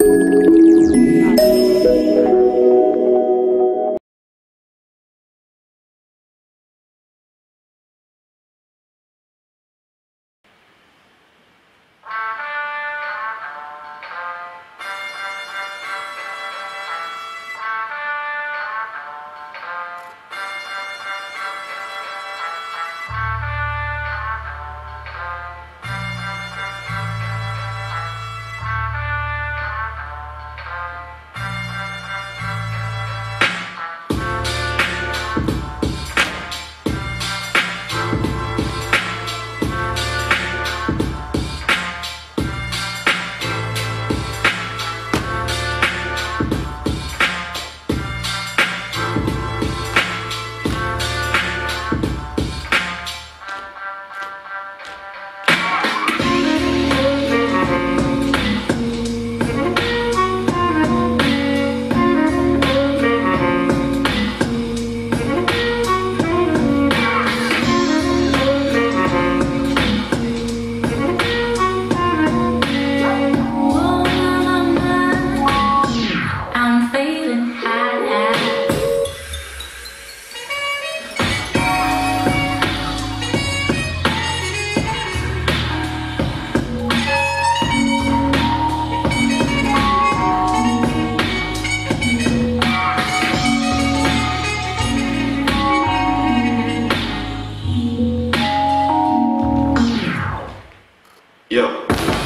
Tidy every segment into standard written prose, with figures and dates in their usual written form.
Yo.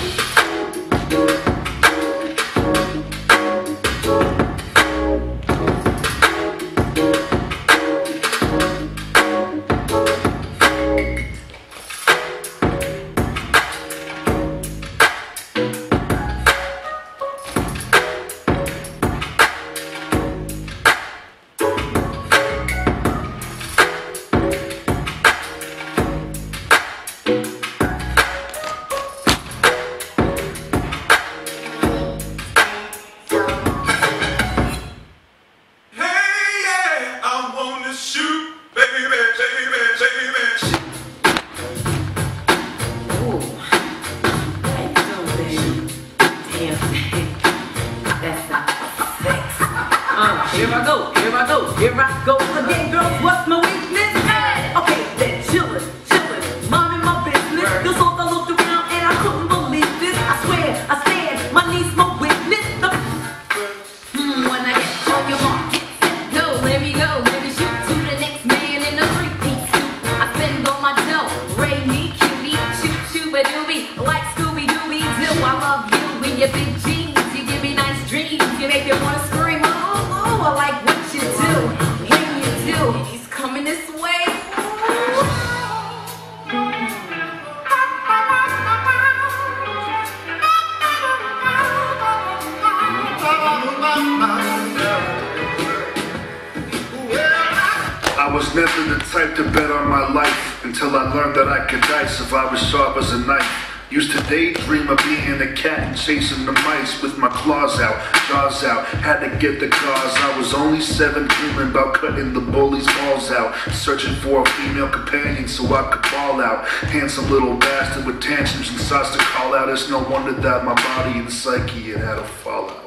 Here I go again, girls, what's my weakness? Hey! Okay, then chillin', minding my business. The sort I looked around and I couldn't believe this. I swear, I stand, my knees my witness. When I get on your mark, get set, go, let me shoot to the next man in a three-piece suit. I spend all my dough, ray me, cutie, shoot-a-doobie, like Scooby-Dooby-Doo. I love you in your big jeans, you give me nice dreams, you make me wanna scream, oh, I like what you do, when you do, he's coming this way. I was never the type to bet on my life until I learned that I could dice if I was sharp as a knife. Used to daydream of being a cat and chasing the mice with my claws out, jaws out, had to get the cause. I was only 7 dreaming about cutting the bully's balls out, searching for a female companion so I could ball out. Handsome little bastard with tantrums and starts to call out. It's no wonder that my body and psyche had had a fallout.